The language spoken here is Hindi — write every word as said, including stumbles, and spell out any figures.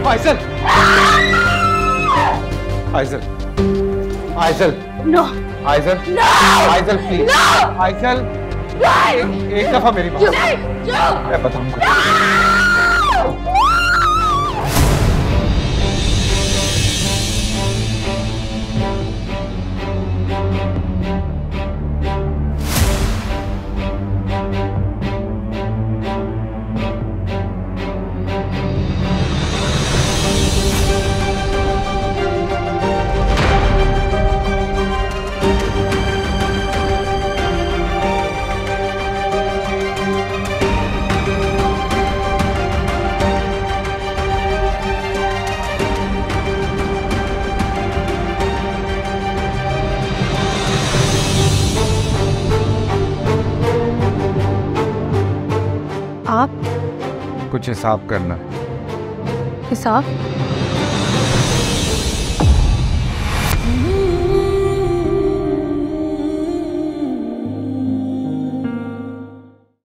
फाइजल, फाइजल, फाइजल, नो, फाइजल, फाइजल प्लीज, फाइजल, एक दफा मेरी बात, मैं बताऊंगा। कुछ हिसाब करना है। हिसाब?